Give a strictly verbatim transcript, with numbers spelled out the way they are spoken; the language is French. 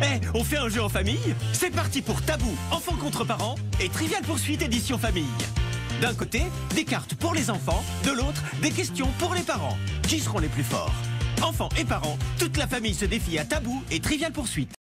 Eh, on fait un jeu en famille? C'est parti pour Tabou, enfants contre parents et Trivial Poursuite édition famille. D'un côté, des cartes pour les enfants, de l'autre, des questions pour les parents. Qui seront les plus forts? Enfants et parents, toute la famille se défie à Tabou et Trivial Poursuite.